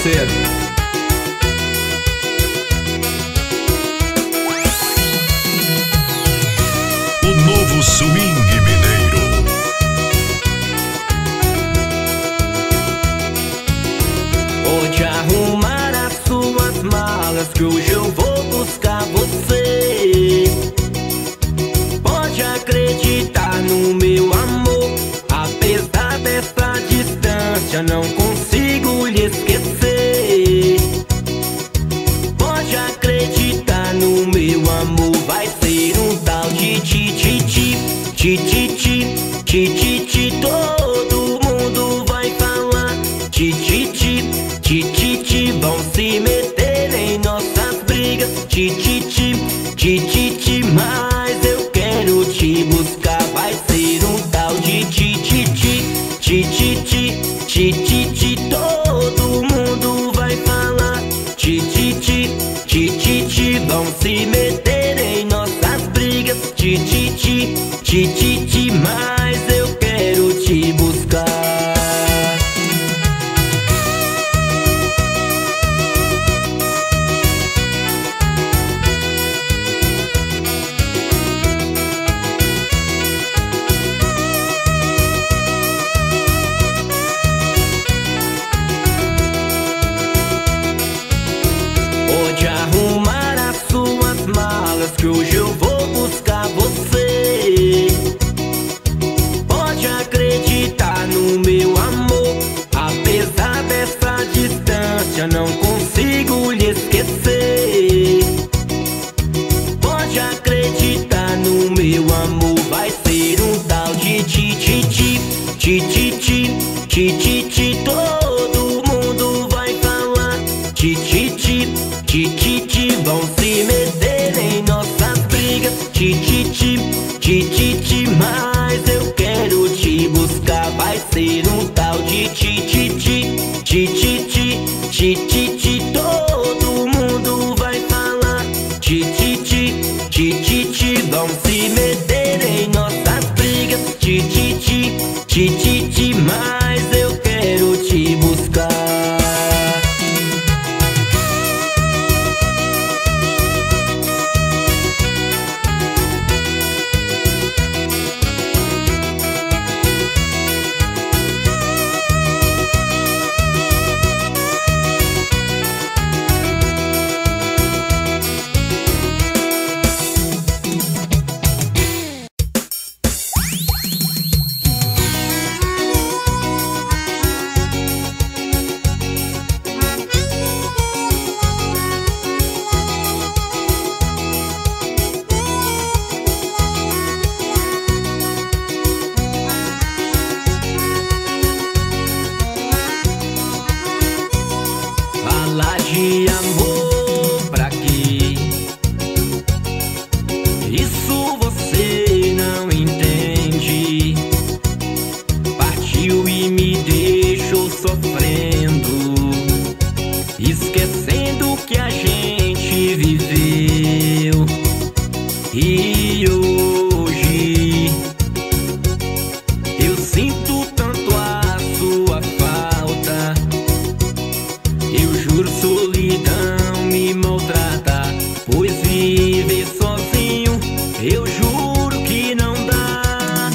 parceiro. O novo swing mineiro. Pode arrumar as suas malas que hoje eu vou buscar você. Pode acreditar no meu amor, apesar dessa distância não consigo lhe esquecer. Pode acreditar no meu amor, vai ser um tal de ti-ti-ti, ti-ti-ti, ti-ti-ti. Todo mundo vai falar ti-ti-ti, ti-ti-ti. Vão se meter em nossas brigas, ti-ti-ti, ti-ti-ti. Mas eu quero te buscar, vai ser um tal de ti-ti-ti, ti-ti-ti, ti-ti-ti. Todo mundo vai falar ti-ti-ti, ti-ti-ti. Vão se meter em nossas brigas, ti-ti-ti, ti-ti-ti. Mas eu quero te buscar. Pode arrumar as suas malas que hoje eu vou buscar você. Pode acreditar no meu amor, apesar dessa distância não consigo lhe esquecer. Pode acreditar no meu amor, vai ser um tal de ti-ti-ti, ti-ti-ti, ti-ti-ti. Todo mundo vai falar ti-ti-ti, ti-ti-ti. Vão se meter em nossas brigas, ti-ti-ti, ti-ti-ti. Mas eu quero te buscar, vai ser um tal de ti-ti-ti, ti-ti-ti, ti-ti-ti. Todo mundo vai falar ti-ti-ti, ti-ti-ti. Vão se meter em nossas brigas, ti-ti-ti, ti-ti-ti. Mas eu quero te buscar. Falar de amor pra quê? Isso você não entende. Partiu e me deixou sofrendo, esquecendo que a gente viveu. E hoje eu sinto tanto a sua falta. Eu juro, solidão me maltrata, pois viver sozinho eu juro que não dá.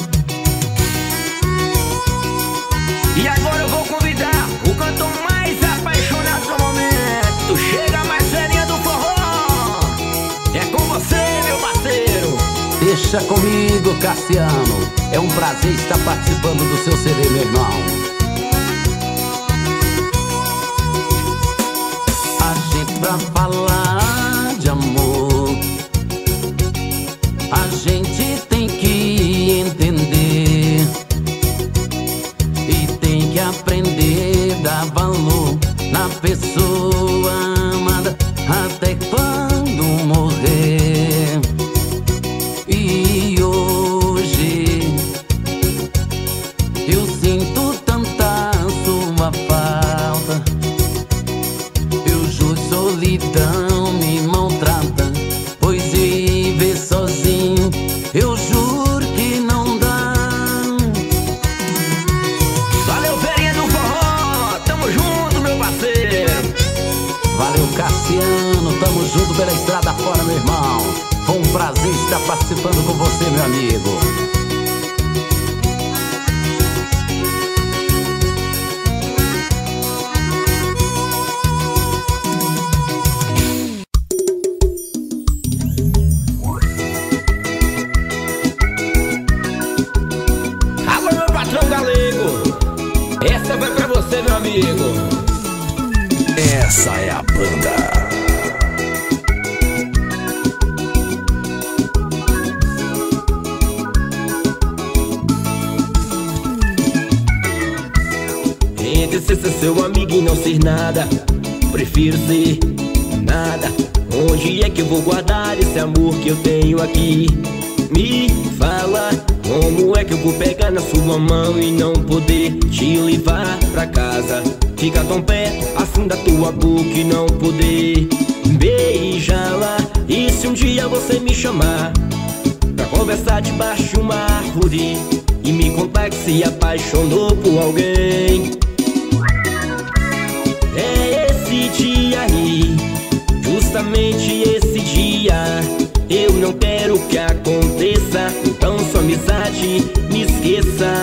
E agora eu vou convidar o cantor mais apaixonado do momento. Chega mais velhinha do forró, é com você, meu parceiro. Deixa comigo, Cassiano. É um prazer estar participando do seu CD, meu irmão. Pra falar de amor, a gente tem que entender e tem que aprender a dar valor na pessoa amada até quando morrer. E hoje eu sinto tanta sua falta. Solidão pela estrada fora, meu irmão. Foi um prazer estar participando com você, meu amigo. Alô, meu patrão galego, essa vai pra você, meu amigo. Essa é a banda. Entre ser seu amigo e não ser nada, prefiro ser nada. Onde é que eu vou guardar esse amor que eu tenho aqui? Me fala, como é que eu vou pegar na sua mão e não poder te levar pra casa? Fica tão perto, assim da tua boca e não poder beijá-la. E se um dia você me chamar pra conversar debaixo de uma árvore e me contar que se apaixonou por alguém, é esse dia aí, justamente esse dia. Eu não quero que aconteça, então sua amizade me esqueça.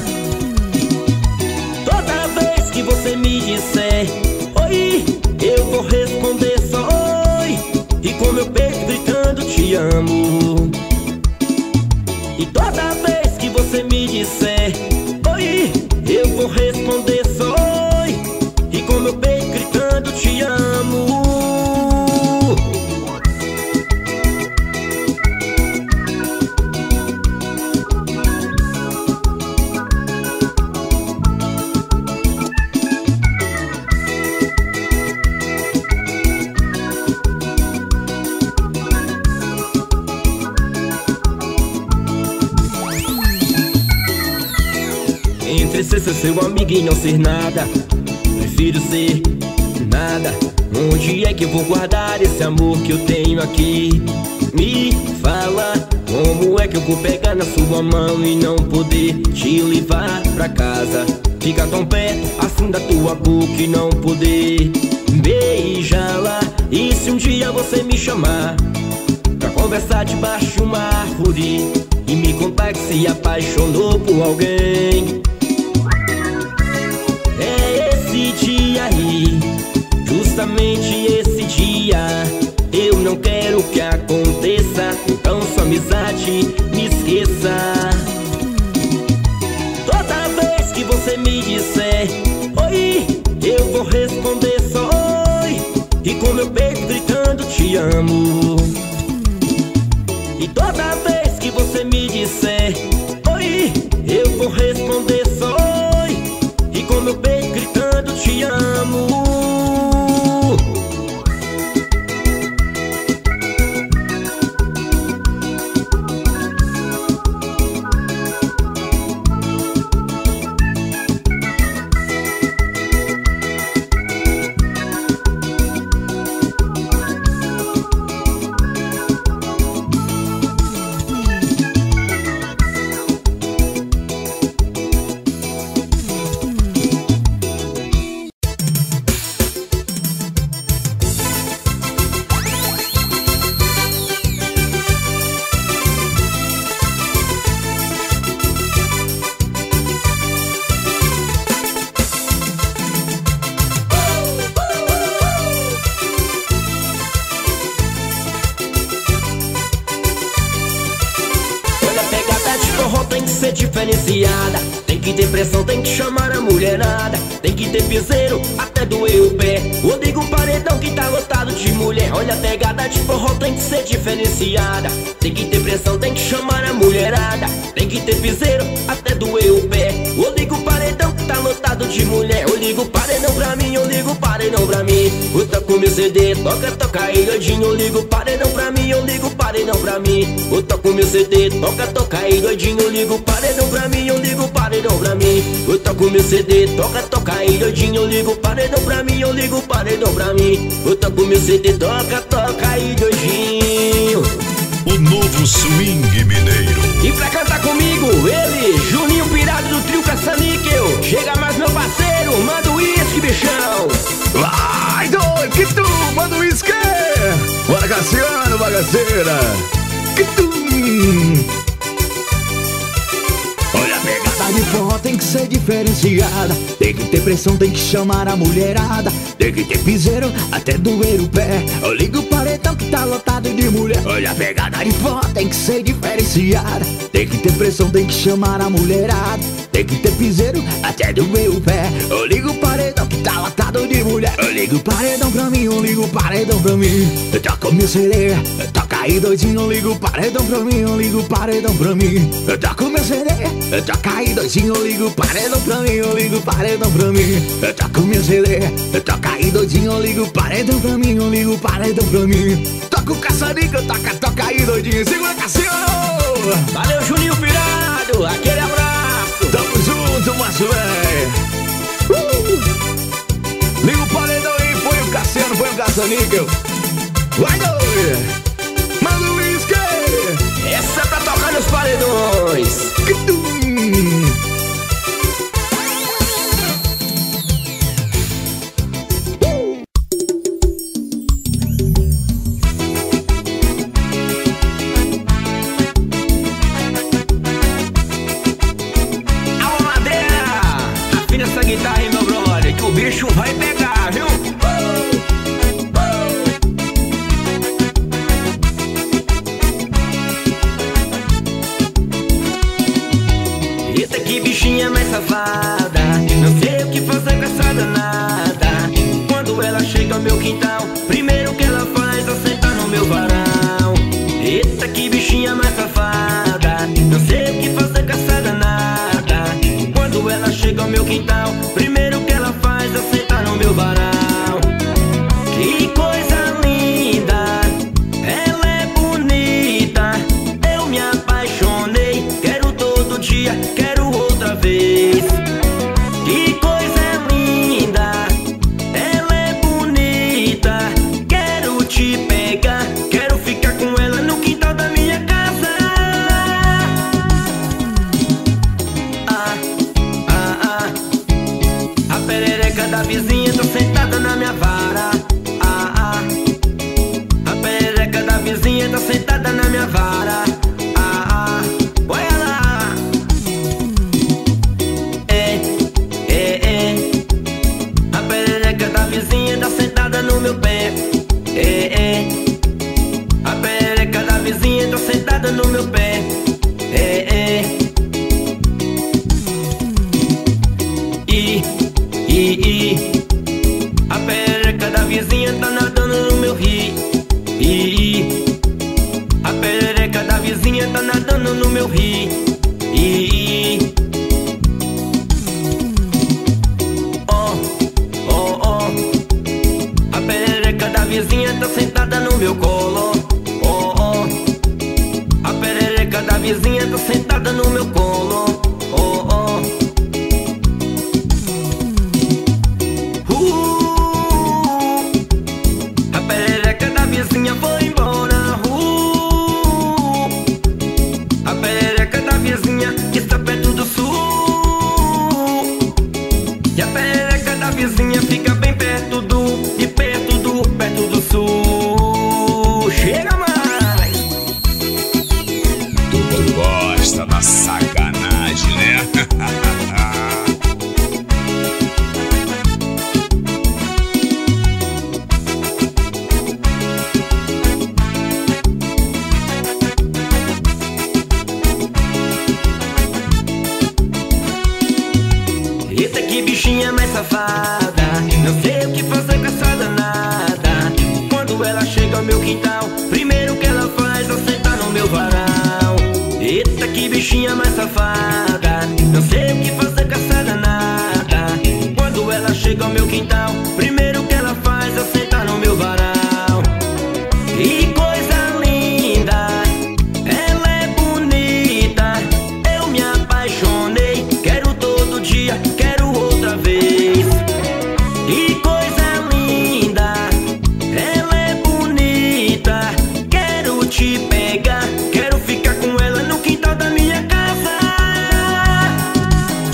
Toda vez que você me disser oi, eu vou responder só oi, e com meu peito gritando te amo. E toda vez que você me disser oi, eu vou responder só oi, e com meu peito gritando te amo. Entre ser seu amigo e não ser nada, prefiro ser nada. Onde é que eu vou guardar esse amor que eu tenho aqui? Me fala, como é que eu vou pegar na sua mão e não poder te levar pra casa? Fica tão perto, assim da tua boca e não poder beijá-la. E se um dia você me chamar pra conversar debaixo de uma árvore e me contar que se apaixonou por alguém, é esse dia aí, justamente esse dia. Eu não quero que aconteça, então sua amizade me esqueça. Toda vez que você me disser oi, eu vou responder só oi, e com meu peito gritando te amo. E toda vez que você me disser oi, eu vou responder só oi, e com meu peito gritando te amo. Tem que ser diferenciada, tem que ter pressão, tem que chamar a mulherada, tem que ter piseiro até doer o pé. Eu digo um paredão que tá lotado de mulher. Olha a pegada de forró, tem que ser diferenciada, tem que ter pressão, tem que chamar a mulherada, tem que ter piseiro até doer o pé. Eu digo um paredão que tá lotado de mulher. Eu ligo paredão pra mim, eu ligo paredão pra mim. Eu toco meu CD, toca aí doidinho. Eu ligo paredão pra mim, eu ligo paredão pra mim. Eu toco meu CD, toca aí doidinho. Eu ligo paredão pra mim, eu ligo paredão pra mim. Eu toco meu CD, toca aí doidinho. Eu ligo paredão pra mim, eu ligo paredão pra mim. Eu toco meu CD, toca aí doidinho. O novo swing mineiro. E pra cantar comigo, ele, Juninho Pirado do trio Caça-Níquel. Chega mais meu parceiro, manda o uísque, bichão. Vai, doido, que tu manda o uísque. Bora, bagaceira. Olha, a pegada de forró tem que ser diferenciada. Tem que ter pressão, tem que chamar a mulherada. Tem que ter piseiro até doer o pé. Eu ligo o paredão que tá lotado de mulher. Olha, a pegada de forró tem que ser diferenciada. Tem que ter pressão, tem que chamar a mulherada. Tem que ter piseiro até doer o pé. Eu ligo o paredão que tá lotado de mulher. Eu ligo o paredão pra mim, eu ligo o paredão pra mim. Eu toco minha CD, toca aí doidinho. Eu ligo o paredão pra mim, eu ligo o paredão pra mim. Eu toco minha CD, toca aí doidinho. Eu ligo o paredão pra mim, eu ligo o paredão pra mim. Eu toco minha CD, toca aí doidinho. Eu ligo o paredão pra mim, eu ligo o paredão pra mim. Toca o caçarica, toca aí doidinho. Segura, Cassiano! Valeu, Juninho Pirado, aquele abraço. Tamo junto, macho, véi. Liga o paredão aí, põe o Cassiano, põe o caça-níquel. Vai, doido! Manda o whisky! Essa é pra tocar nos paredões. Guitarra aí, meu brother, que o bicho vai pegar, viu? Eita, que bichinha mais safada. Não sei o que fazer com essa danada. Quando ela chega ao meu quintal, primeiro que ela faz é sentar no meu varal. Eita, que bichinha mais safada. Não sei o que fazer com essa danada. Quando ela chega ao meu quintal, primeiro que ela faz é sentar no meu varal. Que coisa linda, ela é bonita. Eu me apaixonei, quero todo dia, quero outra vez. Que coisa linda, ela é bonita. Quero te pegar, quero ficar com ela no quintal da minha casa. A perereca da vizinha tá sentada na minha vara. A perereca da vizinha tá sentada na minha vara. Olha lá. A perereca da vizinha tá sentada no meu pé. A perereca da vizinha tá sentada no meu pé. A perereca da vizinha tá nadando no meu rio. A perereca da vizinha tá nadando no meu rio. A perereca da vizinha tá sentada no meu colo. A perereca da vizinha tá sentada no meu colo. A perereca da vizinha foi embora. A perereca da vizinha está perto do sul. E a perereca da vizinha fica bem perto do sul. Chega mais! Tu gosta da sacanagem, né? Eita, que bichinha mais safada. Não sei o que fazer com essa danada. Quando ela chega ao meu quintal, primeiro que ela faz é sentar no meu varal. Eita, que bichinha mais safada. Não sei o que fazer com essa danada. Quando ela chega ao meu quintal, primeiro que ela faz é sentar no meu varal. Que coisa linda, ela é bonita. Eu me apaixonei, quero todo dia, quero outra vez. Que coisa linda, ela é bonita. Quero te pegar, quero ficar com ela no quintal da minha casa.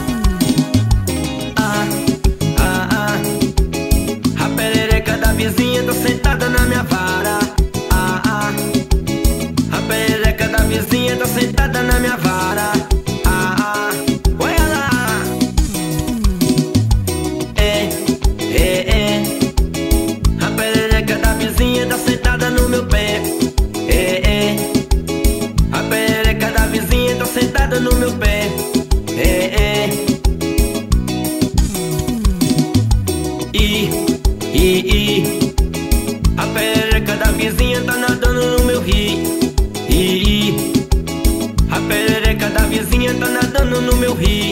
pé. A perereca da vizinha tá nadando no meu rio. A perereca da vizinha tá nadando no meu rio.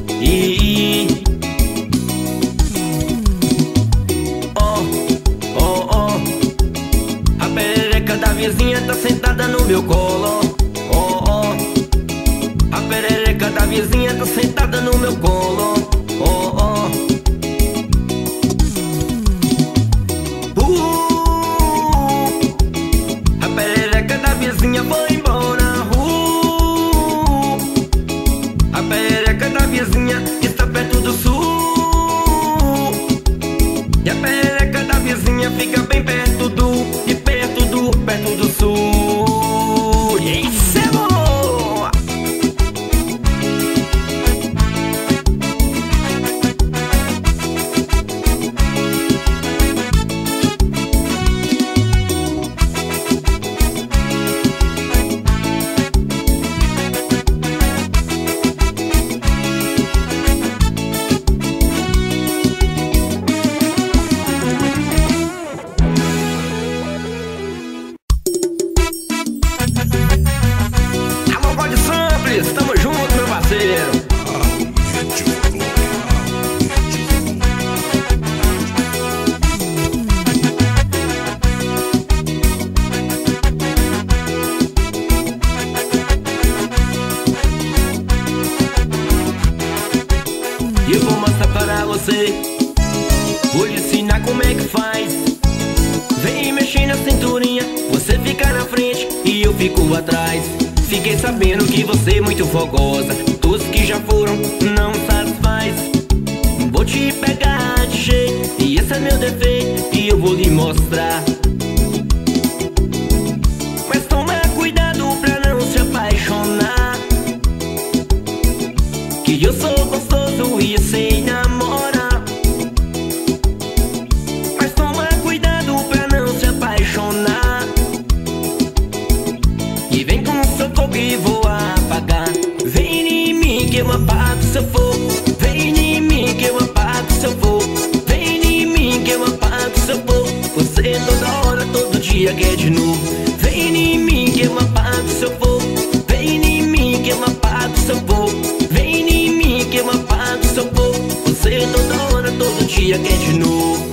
A perereca da vizinha tá sentada no meu colo. A perereca da vizinha tá sentada no meu colo. A perereca da vizinha foi embora. A perereca da vizinha está perto do sul. E a perereca da vizinha fica bem perto do sul. Isso é bom! Tamo junto, meu parceiro. E eu vou mostrar para você, vou lhe ensinar como é que faz. Vem mexer na cinturinha, você fica na frente e eu fico atrás. Fiquei sabendo que você é muito fogosa, todos que já foram não satisfaz. Vou te pegar de jeito, e esse é meu defeito, e eu vou lhe mostrar. Mas toma cuidado pra não se apaixonar, que eu sou gostoso e sei namorar. Mas toma cuidado pra não se apaixonar, e vem com seu fogo e vou apagar. Vem em mim que eu apago seu fogo. Vem em mim que eu apago seu fogo. Vem em mim que eu apago seu fogo. Você toda hora, todo dia quer de novo. Vem em mim que eu apago seu fogo. Vem em mim que eu apago seu fogo. Vem em mim que eu apago seu fogo. Você toda hora, todo dia quer de novo.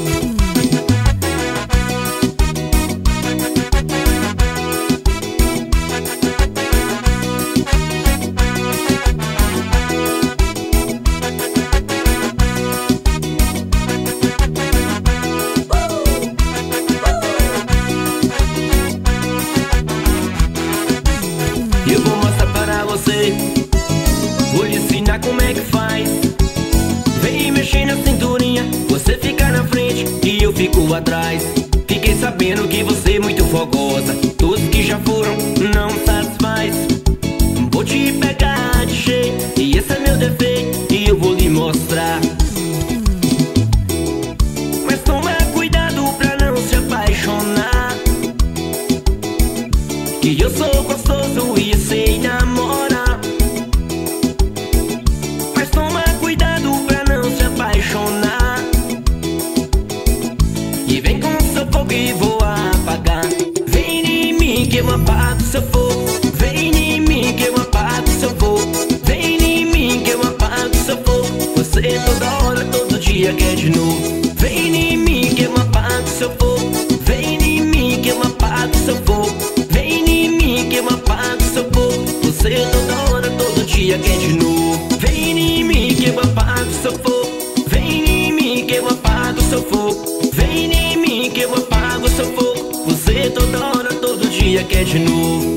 Eu vou mostrar para você, vou lhe ensinar como é que faz. Vem mexer na cinturinha, você fica na frente e eu fico atrás. Fiquei sabendo que você é muito fogosa, todos que já foram não satisfaz. Vou te pegar de jeito, e esse é meu defeito, e eu vou lhe mostrar. Mas toma cuidado pra não se apaixonar, que eu sou gostoso e sei namorar. Mas toma cuidado pra não se apaixonar, e vem com seu fogo e vou apagar. Vem em mim que eu apago seu fogo. Vem em mim que eu apago seu fogo. Vem em mim que eu apago seu fogo. Você toda hora, todo dia quer de novo. Vem em mim que eu apago seu fogo. Vem em mim que eu apago seu fogo. Vem em mim que eu apago seu fogo. Você toda hora, todo dia quer de novo. Vem em mim que eu apago seu fogo. Vem em mim que eu apago seu fogo. Vem em mim que eu apago seu fogo. Você toda hora, todo dia quer de novo.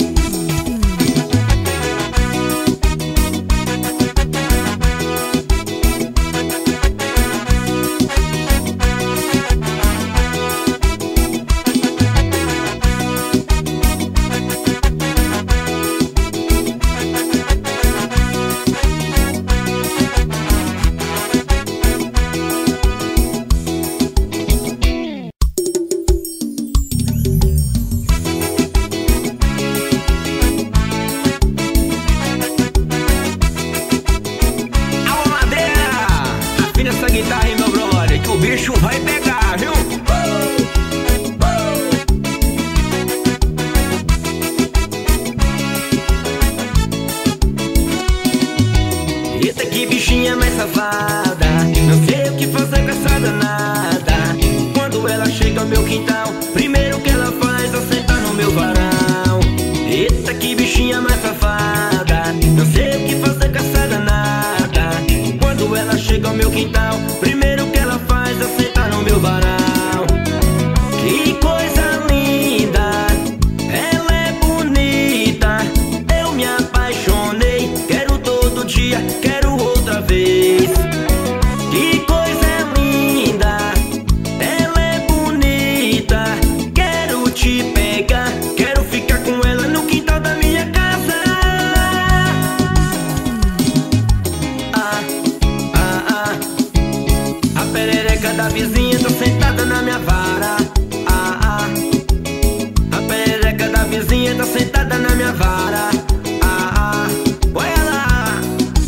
que bichinha mais safada, não sei o que fazer com essa danada. Quando ela chega ao meu quintal, primeiro que ela faz é sentar no meu varal. Eita, que bichinha mais safada, não sei o que fazer com essa danada. Quando ela chega ao meu quintal, primeiro que ela faz é sentar no meu varal. Que coisa linda, ela é bonita, eu me apaixonei, quero todo dia, quero outra vez. Que coisa linda, ela é bonita, quero te pegar, quero ficar com ela no quintal da minha casa. A perereca da vizinha tá sentada na minha vara. A perereca da vizinha tá sentada na minha vara. Olha lá.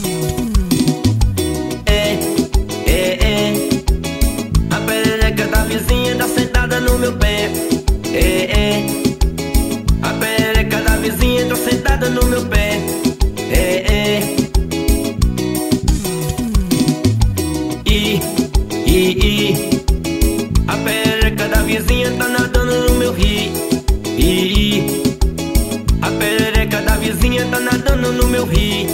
A perereca da vizinha tá sentada no meu pé. A perereca da vizinha tá sentada no meu pé. A perereca da vizinha tá nadando no meu rio. A perereca da vizinha tá nadando no meu rio.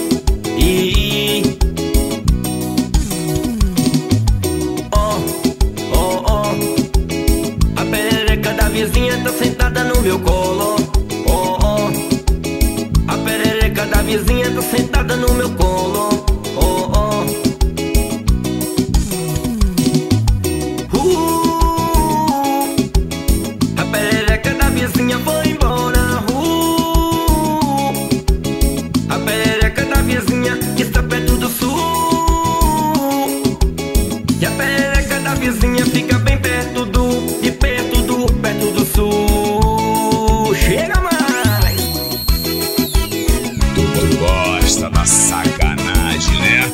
A perereca da vizinha tá sentada no meu colo. A perereca da vizinha tá sentada no meu colo. A perereca da vizinha foi embora. A perereca da vizinha está perto do sul. E a perereca da vizinha fica bem perto do sul. Chega mais! Tu gosta da sacanagem, né?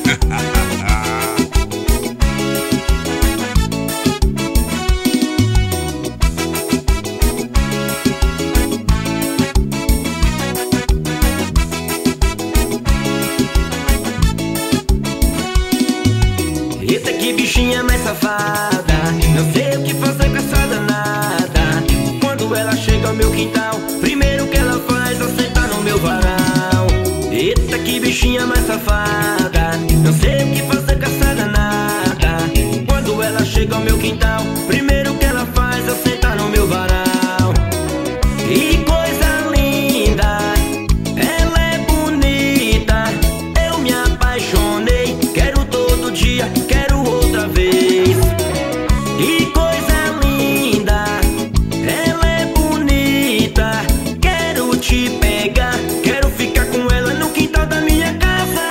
Eita, que bichinha mais safada, não sei o que fazer com essa danada. Quando ela chega ao meu quintal, primeiro que ela faz é sentar no meu varal. Eita, que bichinha mais safada, não sei o que fazer com essa danada. Quando ela chega ao meu quintal, primeiro que ela faz é sentar no meu varal. Que coisa linda, ela é bonita, eu me apaixonei, quero todo dia, quero outra vez. Que coisa linda, ela é bonita, quero te pegar, quero ficar com ela no quintal da minha casa.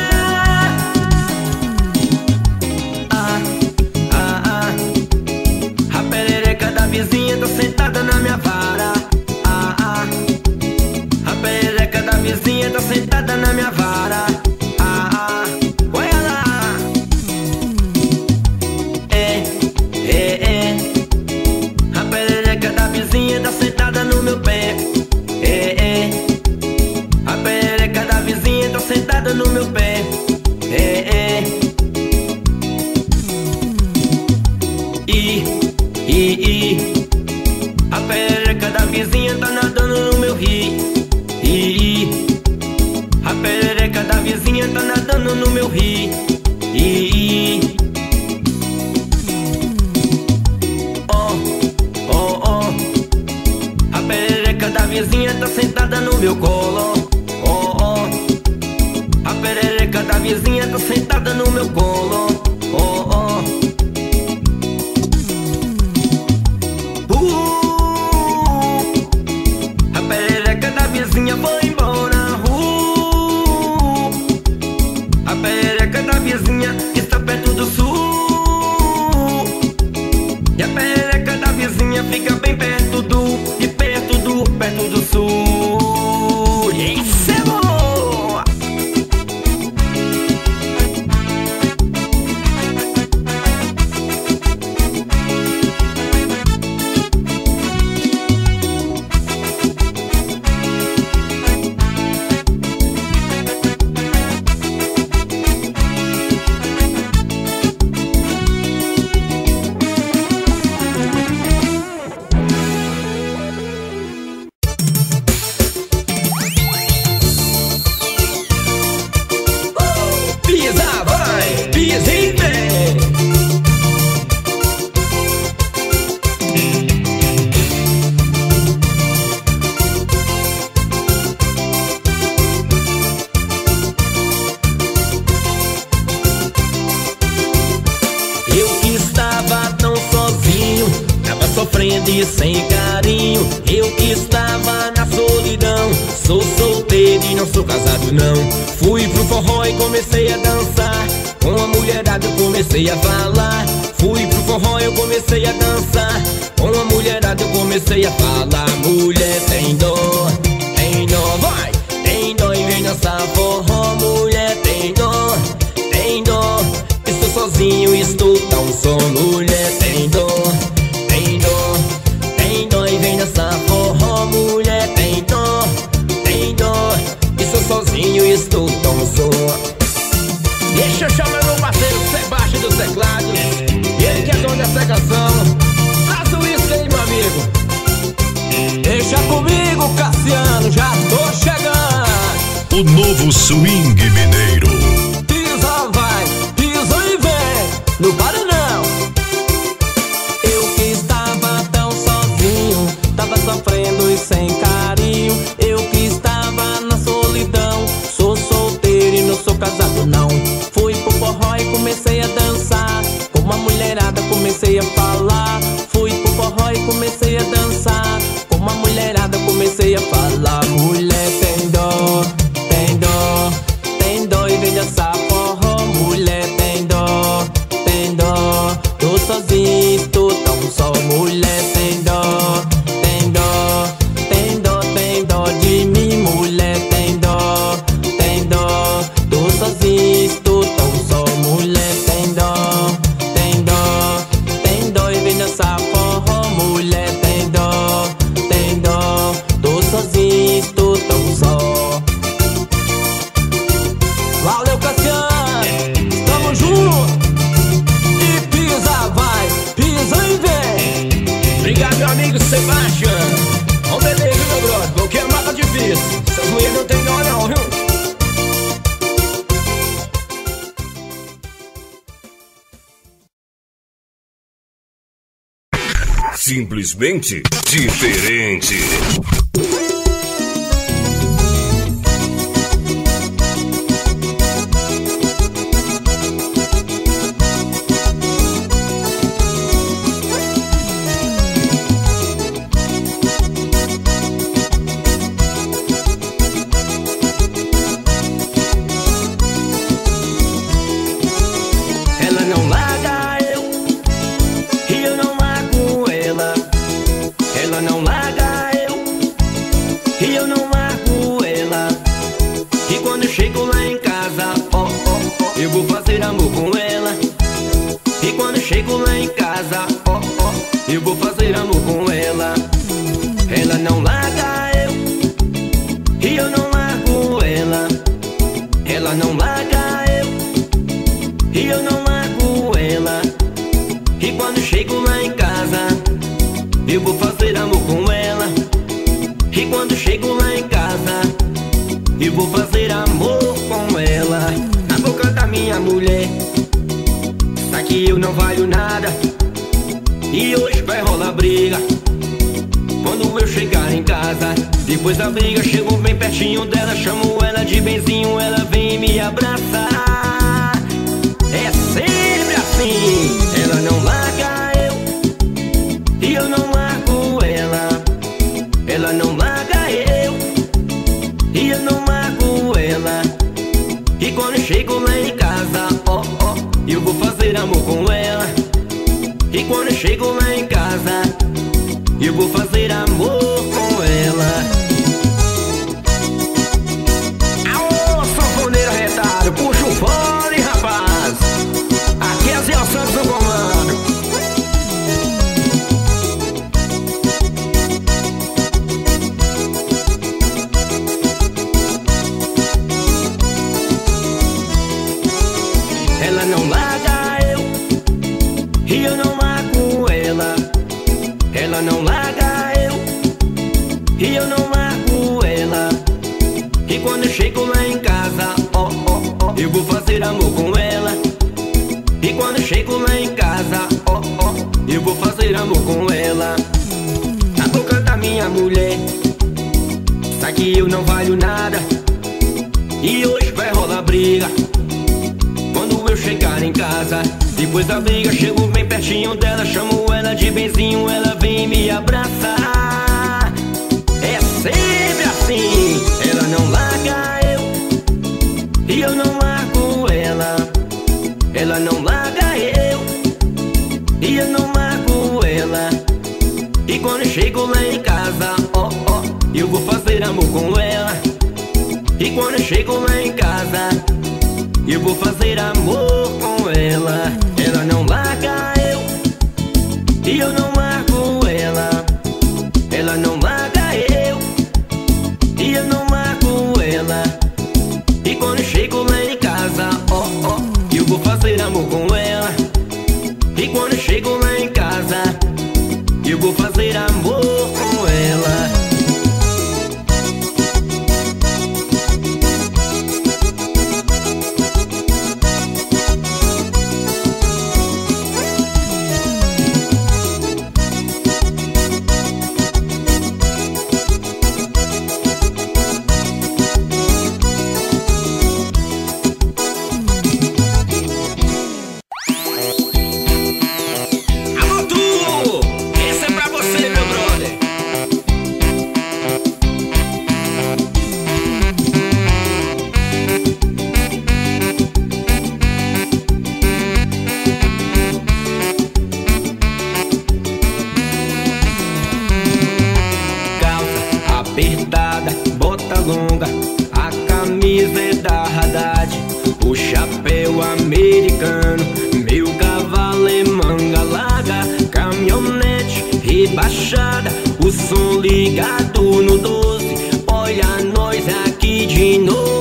A perereca da vizinha tá sentada na minha vara. A perereca da vizinha tá sentada na minha vara. Olha lá. A perereca da vizinha tá sentada no meu pé. A perereca da vizinha tá sentada no meu pé. A perereca da vizinha tá nadando no meu rio. A perereca da vizinha tá nadando no meu rio. A perereca da vizinha tá sentada no meu colo. A perereca da vizinha tá sentada no meu colo. A perereca da vizinha foi embora. A perereca da vizinha está perto do sul. E a perereca da vizinha fica bem perto do sul. Isso é bom! sofrendo e sem carinho, eu que estava na solidão. Sou solteiro e não sou casado não. Fui pro forró e comecei a dançar, com a mulherada eu comecei a falar. Fui pro forró e eu comecei a dançar, com a mulherada eu comecei a falar. Mulher tem dó, vai, tem dó e vem dançar forró. Mulher tem dó, estou sozinho, estou tão só. Mulher tem dó e vem dançar forró. Mulher tem dó, estou sozinho, estou tão só. Deixa eu chamar meu parceiro Sebastião dos teclados, ele que é dono dessa canção. Traz o uísque aí, meu amigo. Deixa comigo, Cassiano, já tô chegando. O novo swing mineiro. Pisa, vai, pisa e vem, não para não. Eu que estava tão sozinho, tava sofrendo e sem carinho. Eu que estava na solidão, sou solteiro e não sou casado não. Fui pro forró e comecei a dançar, com uma mulherada comecei a falar. Fui pro forró e comecei a dançar, com uma mulherada comecei a falar. Mulher tem dó e vem dançar forró. Mulher tem dó, tô sozinho, estou tão só. Mulher tem dó de mim. Mulher tem dó, tô sozinho, estou tão só. Mulher tem dó e vem dançar forró. Mulher tem dó, tô sozinho, estou tão só. Valeu, Cassiano, tamo junto. E pisa, vai, pisa e vem. Obrigado, meu amigo Sebastião. Vamos beleza, meu brother, porque é mata difícil. Essas mulheres não tem dó não, viu? Simplesmente diferente. Ela não larga eu, e eu não largo ela. Ela não larga eu, e eu não largo ela. E quando eu chego lá em casa, eu vou fazer amor com ela. E quando eu chego lá em casa, eu vou fazer amor com ela. Ela não larga eu, e eu não largo ela. Ela não larga eu, e eu não largo ela. E quando eu chego lá em casa, eu vou fazer amor com ela. E quando eu chego lá em casa, eu vou fazer amor com ela. Na boca da minha mulher, tá que eu não valho nada, e hoje vai rolar briga. Quando eu chegar em casa, depois da briga, chego bem pertinho dela, chamo ela de benzinho, ela vem me abraçar. É sempre assim. Ela não larga eu, e eu não largo ela. Ela não larga eu, e eu não largo ela. E quando eu chego lá em casa, eu vou fazer amor com ela. E quando eu chego lá em casa, eu vou fazer amor com ela. Aô, sanfoneiro arretado, puxa um fone, rapaz. Aqui é Zé Santos no comando. Ela não larga eu, e eu não largo ela. Ela não larga eu, e eu não largo ela. E quando eu chego lá em casa, eu vou fazer amor com ela. E quando eu chego lá em casa, eu vou fazer amor com ela. Na boca da minha mulher, sabe que eu não valho nada, e hoje vai rolar briga. Quando eu chegar em casa, depois da briga, chego bem pertinho dela, chamo ela ela de benzinho, ela vem me abraçar. É sempre assim, ela não larga eu e eu não largo ela. Ela não larga eu e eu não largo ela. E quando eu chego lá em casa, ó, ó, eu vou fazer amor com ela. E quando eu chego lá em casa, eu vou fazer amor com ela. Ela não larga eu e eu não largo ela. Ela não larga eu e eu não largo ela. E quando eu chego lá em casa, ó, ó, eu vou fazer amor com ela. E quando eu chego lá em casa, eu vou fazer amor com ela. Apertada, bota longa, a camisa é da Haddad, o chapéu americano, meu cavalo é manga larga, caminhonete rebaixada, o som ligado no 12, olha nós aqui de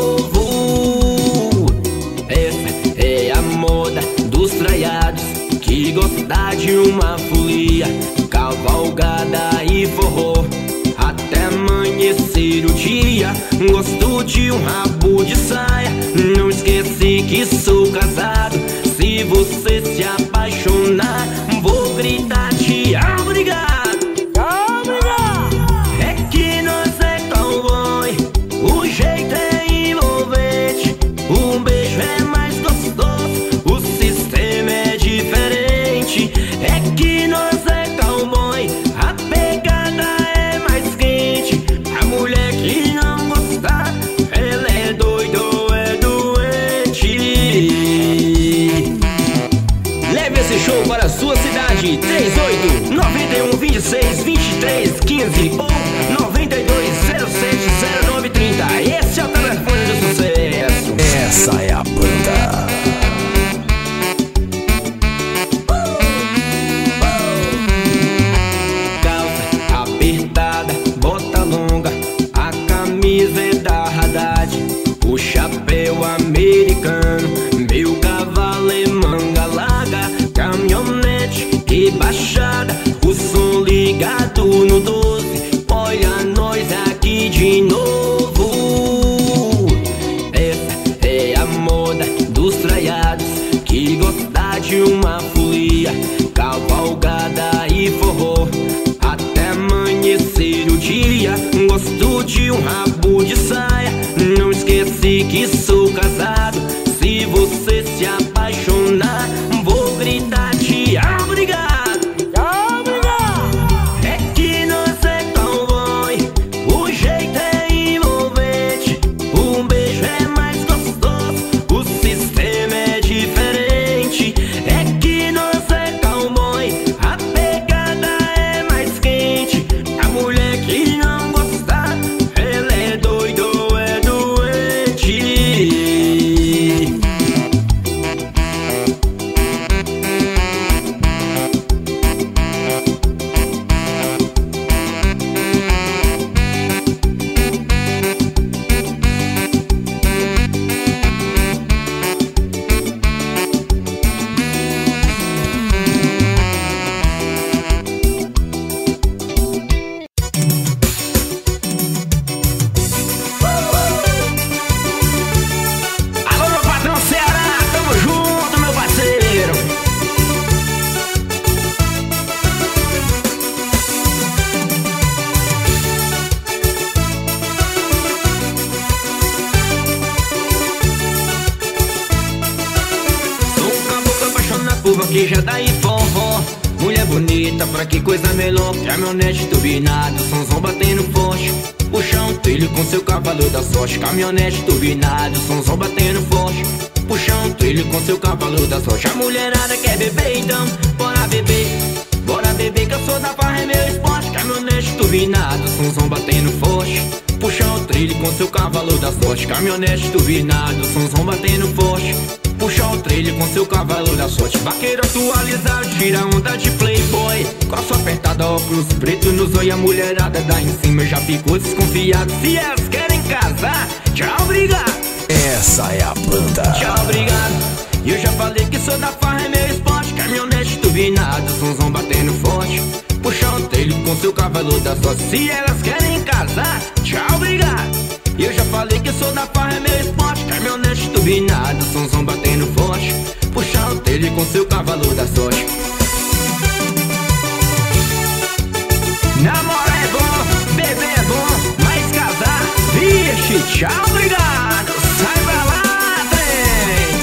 novo. Essa é a moda dos traiados, que gosta de uma folia, cavalgada e forró até amanhecer o dia. Gosto de um rabo de saia, não esqueci que sou casado. Se você se apaixonar, vou gritar te obrigado. É que nós é cowboy, o jeito é envolvente, um beijo é mais gostoso, o sistema é diferente. É que nós é cowboy, a pegada é mais quente. A mulher que não gostar, ela é doida ou é doente. Leve esse show para a sua cidade. 38 91 26 23 15 ou 92 07 09 30. Esse é o telefone do sucesso. Essa é a banda. Calça apertada, bota longa, a camisa é da Haddad, o chapéu americano, meu cavalo é manga larga, caminhonete rebaixada, o som ligado no 12, olha nós aqui de novo. Essa é a moda dos traiados, que gosta de uma folia, cavalgada e forró até amanhecer o dia. Gosto de um rabo de saia, não esqueci que sou casado. Se você se apaixonar, vou gritar te obrigado. É que nós é cowboy, o jeito é envolvente, um beijo é mais gostoso, o sistema é diferente. É que nós é cowboy, a pegada é mais quente. A mulher que não gostar, ela é doida ou é doente. Alô, meu patrão Ceará, tamo junto, meu parceiro. Sou um caboclo apaixonado por vaquejada e forró, mulher bonita, pra que coisa melhor. Caminhonete turbinado, somzão batendo forte. Puxa um trilho com seu cavalo da sorte. Caminhonete turbinado, somzão batendo forte. Puxa um trilho com seu cavalo da sorte. A mulherada quer beber, então bora beber. Bora beber que eu sou da farra, é meu esporte. Caminhonete turbinado, somzão batendo forte. Puxa o trilho com seu cavalo da sorte. Caminhonete turbinado, somzão batendo forte. Puxa o trilho com seu cavalo da sorte. Vaqueiro atualizado, tira onda de playboy. Crosso apertado, óculos preto no zóio. A mulherada dá em cima, já ficou desconfiado. Se elas querem casar, tchau, obrigado. Essa é a banda. Tchau, obrigado. E eu já falei que sou da farra, é meu esporte. Caminhonete turbinado, somzão batendo forte. Puxa o trilho com seu cavalo da sorte. Se elas querem casar, tchau, obrigado. E eu já falei que sou da farra, é meu esporte. Caminhonete turbinado, somzão batendo forte. Puxa o trilho com seu cavalo da sorte. Namorar é bom, beber é bom, mas casar, vixe, tchau, obrigado. Sai pra lá, trem.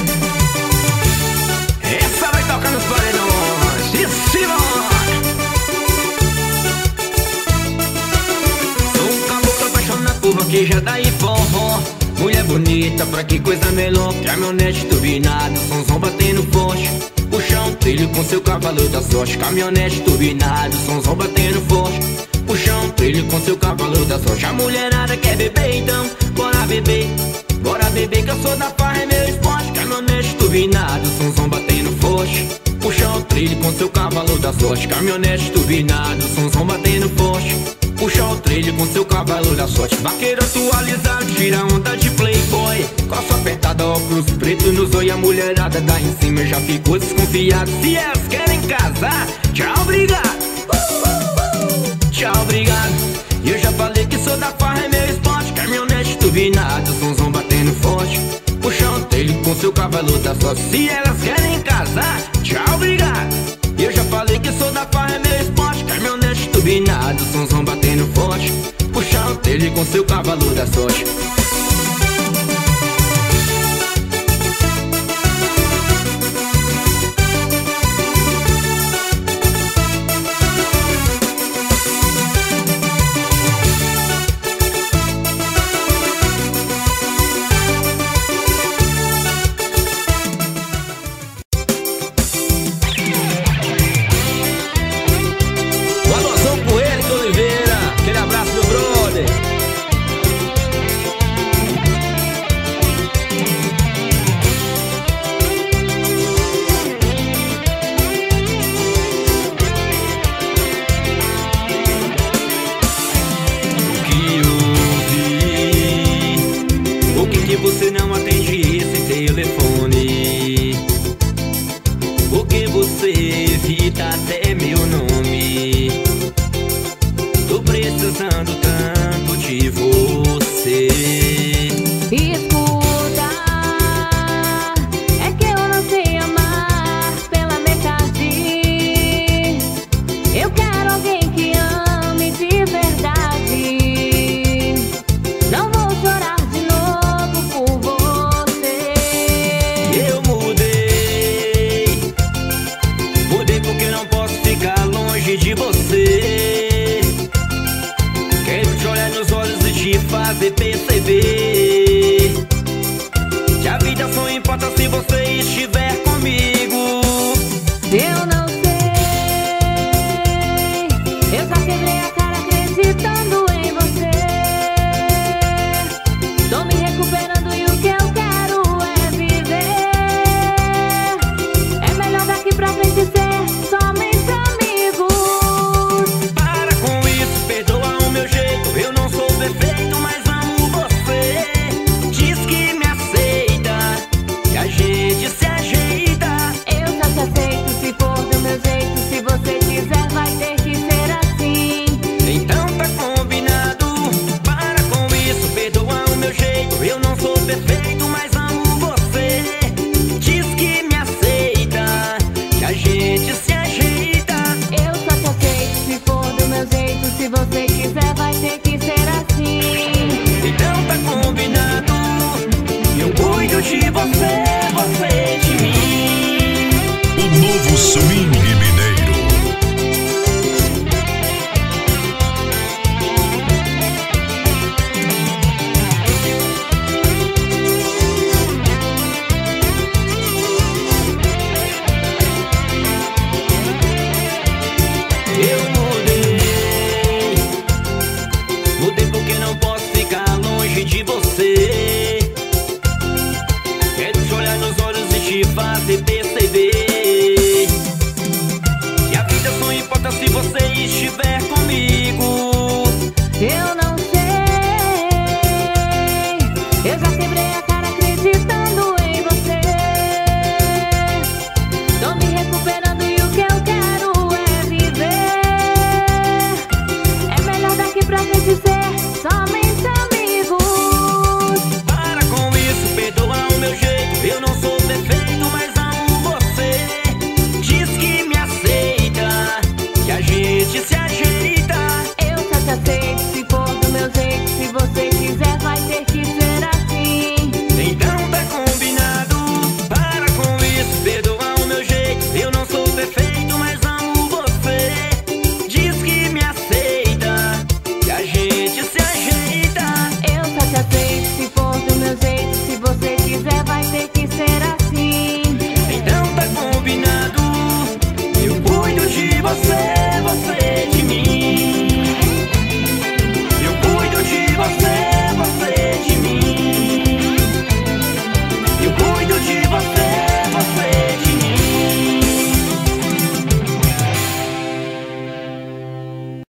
Essa vai tocar nos paredões. E se vai. Sou um caboclo apaixonado por vaqueja, daí forró. Mulher bonita, pra que coisa melhor. Caminhonete turbinado, somzão batendo forte. Puxa um trilho com seu cavalo da sorte. Caminhonete turbinado, somzão batendo forte. Puxa um trilho com seu cavalo da sorte. A mulherada quer beber, então bora beber. Bora beber que eu sou da farra, é meu esporte. Caminhonete turbinado, somzão batendo forte. Puxa o trilho com seu cavalo da sorte. Caminhonete turbinado, somzão batendo forte. Puxa o trilho com seu cavalo da sorte. Vaqueiro atualizado, tira onda de playboy. Coça apertada, óculos preto no zóio. A mulherada dá em cima, já ficou desconfiado. Se elas querem casar, tchau, obrigado. Tchau, obrigado. E eu já falei que sou da farra, é meu esporte. Caminhonete turbinado, somzão batendo forte. Puxa o trilho com seu cavalo da sorte. Se elas querem casar, tchau, obrigado. E eu já falei que sou da farra, é meu esporte. Caminhonete turbinado, somzão batendo forte. Puxa o trilho com seu cavalo da sorte.